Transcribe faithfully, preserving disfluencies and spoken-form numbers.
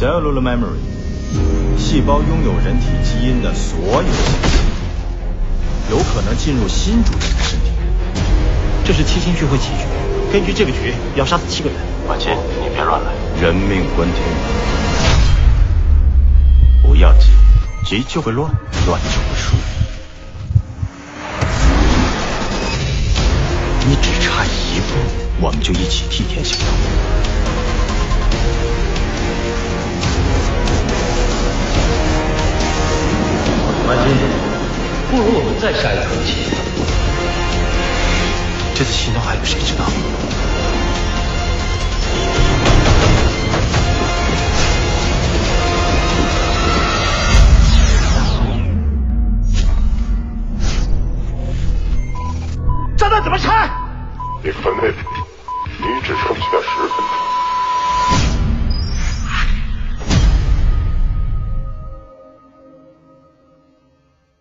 Cellular memory， 细胞拥有人体基因的所有信息，有可能进入新主人的身体。 这是七星聚会棋局，根据这个局要杀死七个人。 婉清，你别乱来， 人命关天。不要急，急就会乱，乱就会输。你只差一步，我们就一起替天行道。 婉清，不如我们再下一场棋。 这次行动还有谁知道？ 炸弹怎么拆？ 你分配，你只剩下十分钟。